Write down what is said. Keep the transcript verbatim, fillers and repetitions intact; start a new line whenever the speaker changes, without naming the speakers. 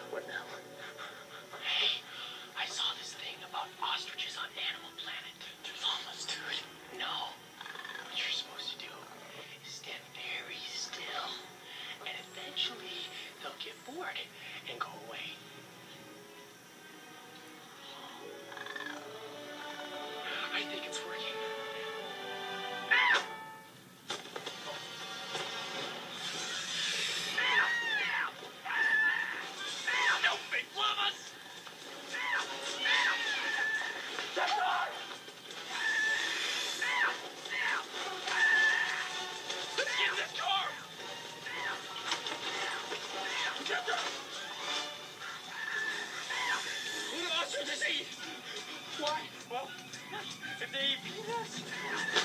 What now? Hey, I saw this thing about ostriches on Animal Planet. There's almost, dude. No. What you're supposed to do is stand very still, and eventually they'll get bored and go away. I think it's working. No big llamas! Get on! Let's get in this car! Get them! What do ostriches eat? Why? Well, if they eat peanuts,